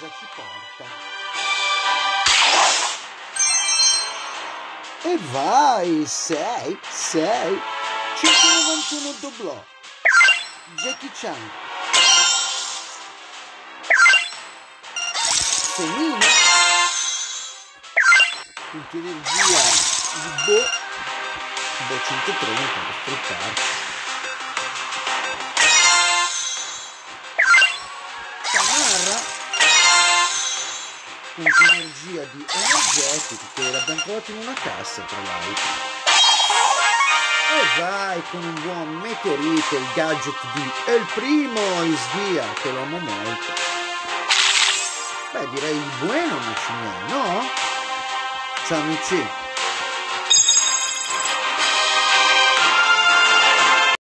cosa ci porta. E vai, 6, 191 doblò. Jackie Chan. Semino. Punto energia di Bo 130 per sfruttarci. Tamarra. Punto energia di energetico che l'abbiamo trovato in una cassa tra l'altro. E vai con un buon meteorite, il gadget di El Primo Isghia, che lo amo molto. Beh, direi buono amici miei, no? Ciao amici.